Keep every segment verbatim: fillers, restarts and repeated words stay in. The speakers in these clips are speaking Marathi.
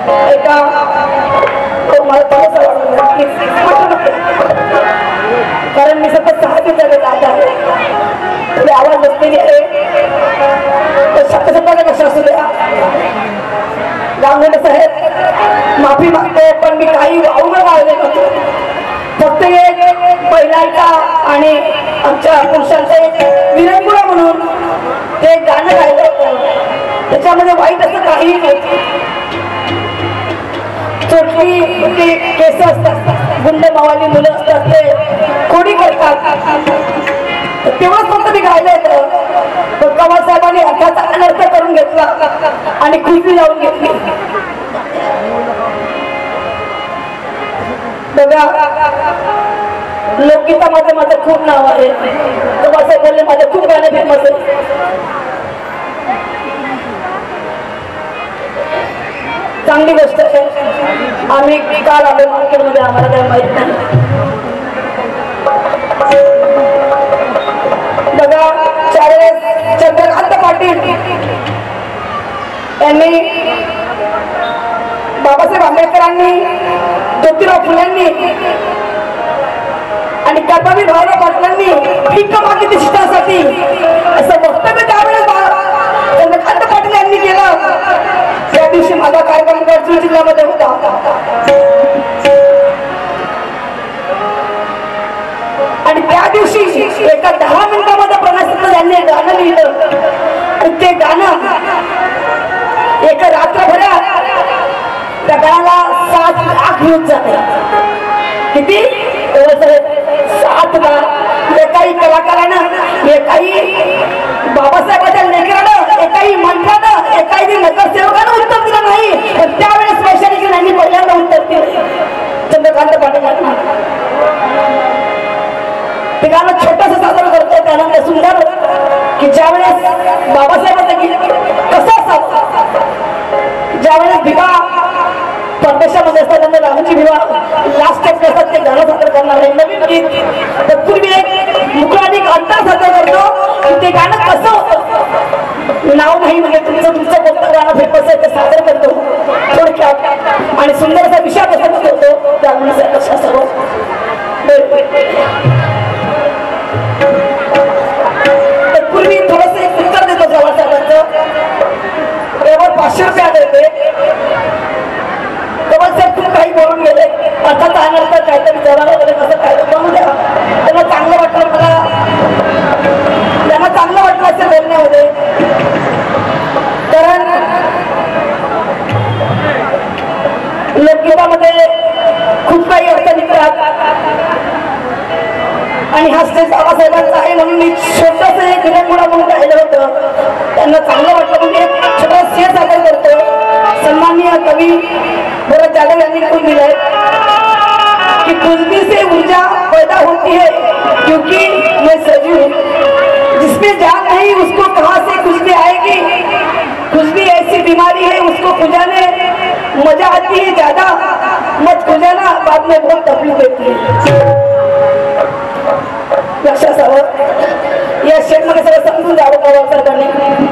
एका कारण मी सतत सहावीच्या जात आहे आवाज बसलेली आहे शब्द शब्दाला कशा असू द्या गांगुंडे साहेब माफी मागतो पण मी काही वावगं वावले नव्हतो फक्त एक महिलांचा आणि आमच्या पुरुषांचा एक विरंगुळा म्हणून ते गाणं गायलं होतं त्याच्यामध्ये वाईट असं काही नव्हतं छोटी केस असतात गुंड मावाली मुलं असतात ते कोणी करतात तेव्हाच फक्त मी गायलं होतं कमल साहेबांनी अर्थाचा अनर्थ करून घेतला आणि खुशी लावून घेतली बघा लोकगीतामध्ये माझं खूप नाव आहे कमल साहेब बोलले माझं खूप गाणं फेमस आहे चांगली गोष्ट आहे आम्ही काल आलो मार्केटमध्ये आम्हाला काही माहित नाही बघा त्यावेळेस चंद्रकांत पाटील यांनी बाबासाहेब आंबेडकरांनी ज्योतिराव फुलेंनी आणि कर्मवीर भाऊराव पाटलांनी भीक मागितली शिक्षणासाठी असं वक्तव्य त्यावेळेस चंद्रकांत पाटील यांनी केलं त्या दिवशी माझा कार्यक्रम गडचिरोली जिल्ह्यामध्ये होता आणि त्या दिवशी एका दहा मिनिटामध्ये प्रणासत्र यांनी गाणं लिहिलं आणि ते गाणं एका रात्रभरात त्या गाण्याला सात लाख व्ह्यूज झाले किती सात लाख एकाही कलाकारानं एकाही बाबासाहेबांच्या लेकरानं एकाही मंत्र्यानं एकाही नगरसेवकानं उत्तर दिलं नाही पण त्यावेळेस वैशाली यांनी पहिल्यांदा उत्तर दिलं चंद्रकांत पाटील ते गाणं छोटंसं सादर करतो त्याला ते सुंदर की ज्यावेळेस बाबासाहेबांचं गीत कसं असावं ज्यावेळेस भिवा परदेशामध्ये असतात त्यांना रामाची भिवा लास्ट स्टेप असतात ते गाणं सादर करणार आहे नवीन गीत तत्पूर्वी एक मुखराधिक अंतर सादर करतो की ते गाणं कसं होतं नाव नाही म्हणजे तुमचं तुमचं कोणतं गाणं फेमस आहे ते सादर करतो थोडक्यात आणि सुंदर असा विषय प्रसंग करतो त्यामुळे लक्षात सर्व तत्पूर्वी थोडंसं एक उत्तर देतो जवळ साहेबांचं यावर पाचशे रुपये आले होते कमल साहेब खूप काही बोलून गेले अर्थात अनर्थ काहीतरी जरा वगैरे कसं काय बोलू द्या त्यांना चांगलं वाटलं मला त्यांना चांगलं वाटलं असेल बोलण्यामध्ये कारण लोकगीतामध्ये खूप काही अर्थ निघतात आणि हा स्टेज बाबासाहेबांचा आहे म्हणून मी छोटस एक विरंगुळा म्हणून गायलं होतं त्यांना चांगलं वाटलं म्हणजे एक छोटा शेर सादर करतो सन्माननीय कवी भरत जाधव यांनी लिखून दिलंय कि खुशबू से ऊर्जा पैदा होती है क्योंकि मैं सजीव हूँ जिसमें जान नहीं उसको कहाँ से खुशबू आएगी खुशबू ऐसी बीमारी है उसको खुजाने मजा आती है ज्यादा मत खुजाना बाद में बहुत तकलीफ देती है लक्षात असावं या शेतमध्ये सगळं समजून जावं पवार साहेबांनी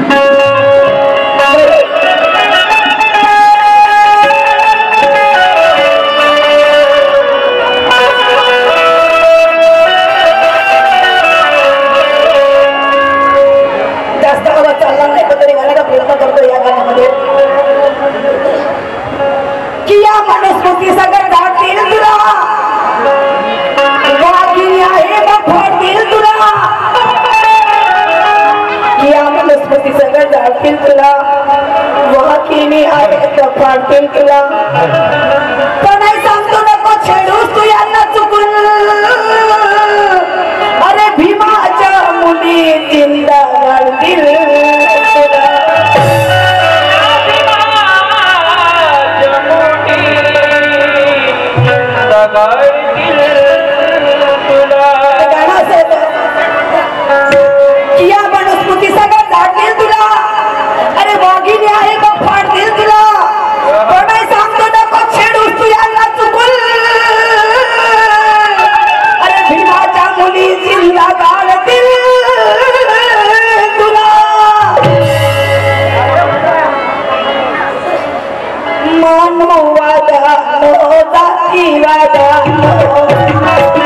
जास्त आवाज चालला नाही पण तरी गाण्याचा प्रयत्न करतो या गाण्यामध्ये की या मनुस्मृती सगळं दाटील तुला मनुस्मृती सगळं जाळतील तुला वाकिनी आहे तर फाडतील तुला पण सांगतो नको छेडूस तू यांना चुकून अरे भीमाच्या मुली जिंदा गाळतील या मनुस्मृती सगळं दाटतील तुला अरे वाघिणी आहे बघ फाडतील तुला पण सांगतो नको छेडूस मानवादा नो जातीवादा नो